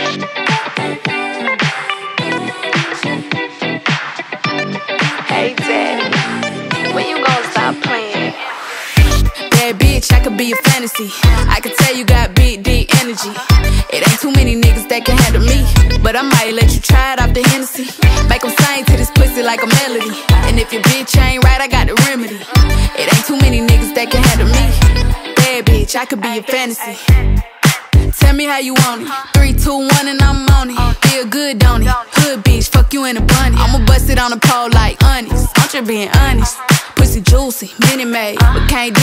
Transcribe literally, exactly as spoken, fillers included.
Hey daddy, when you gonna stop playing? Bad bitch, I could be a fantasy. I could tell you got big, deep energy. It ain't too many niggas that can handle me, but I might let you try it off the Hennessy. Make them sing to this pussy like a melody. And if your bitch ain't right, I got the remedy. It ain't too many niggas that can handle me. Bad bitch, I could be a fantasy. Tell me how you want it. Three, two, one, and I'm on it. Feel good, don't it? Hood bitch, fuck you in a bunny. I'ma bust it on the pole like honest. I'm just being honest. Pussy juicy, mini made, but can't do